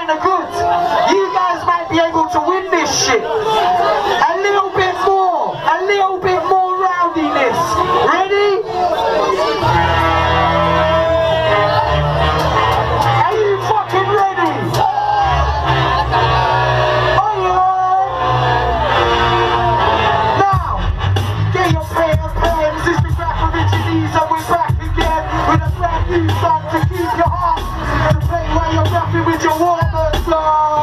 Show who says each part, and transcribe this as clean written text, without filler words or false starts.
Speaker 1: kinda good. You guys might be able to win this shit. A little bit more rowdiness. Ready? Are you fucking ready? Oh yeah! Now, get your pen and pens. This is back with Richard Ease and we're back again with a brand new song to keep your heart and play while you're rapping with your Walkman song.